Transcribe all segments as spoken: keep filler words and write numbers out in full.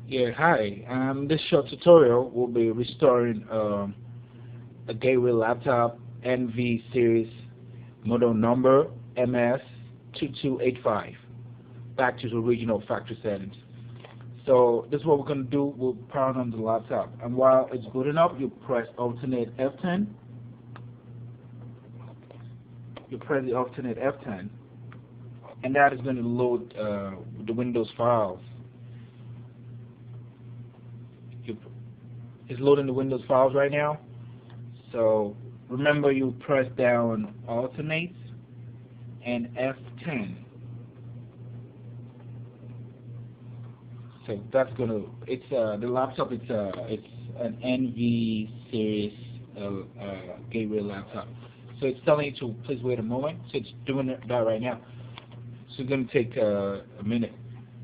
Yeah, hi. Um, this short tutorial will be restoring um, a Gateway laptop N V series model number M S two two eight five back to the original factory settings. So this is what we're going to do. We'll power on the laptop, and while it's booting up, you press alternate F ten. You press the alternate F ten, and that is going to load uh, the Windows files. You, it's loading the Windows files right now. So remember, you press down alternate and F ten. So that's gonna. It's uh the laptop. It's uh it's an N V series uh, uh, Gateway laptop. So it's telling you to please wait a moment. So it's doing that right now. So it's gonna take uh, a minute.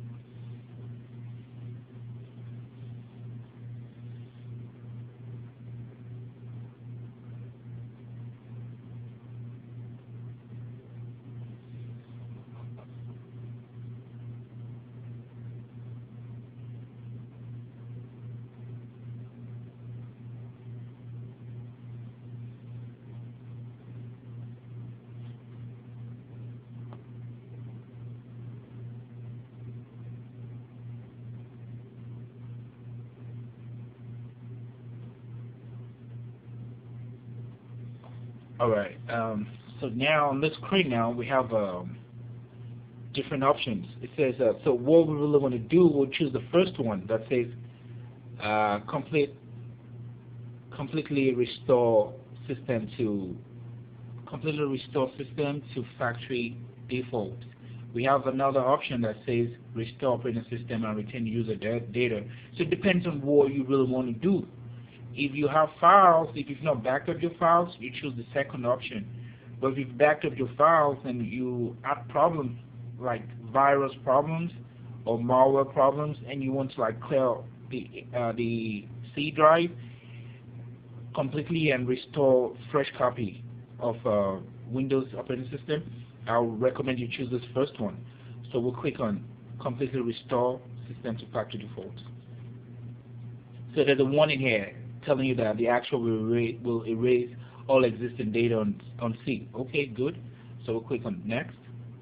All right. Um, so now on this screen now we have um, different options. It says uh, so what we really want to do. We'll choose the first one that says uh, complete completely restore system to completely restore system to factory default. We have another option that says restore operating system and retain user data. So it depends on what you really want to do. If you have files, if you've not backed up your files, you choose the second option. But if you've backed up your files and you have problems like virus problems or malware problems, and you want to like clear the uh, the C drive completely and restore fresh copy of uh, Windows operating system, I would recommend you choose this first one. So we'll click on completely restore system to factory default. So there's a warning here telling you that the actual will erase, will erase all existing data on, on C. Okay, good. So we'll click on next,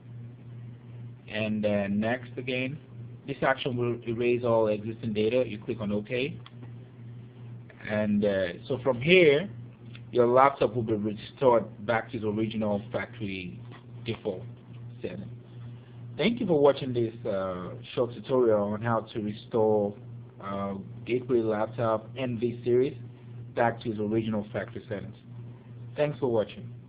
and then next again. This action will erase all existing data. You click on OK, and uh, so from here, your laptop will be restored back to the original factory default setting. Thank you for watching this uh, short tutorial on how to restore uh, Gateway laptop N V series back to the original factory settings. Thanks for watching.